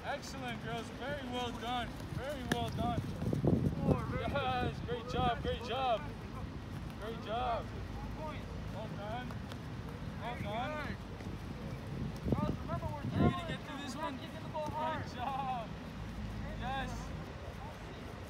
Excellent, girls. Very well done. Very well done. Yes, great job, great job. Great job.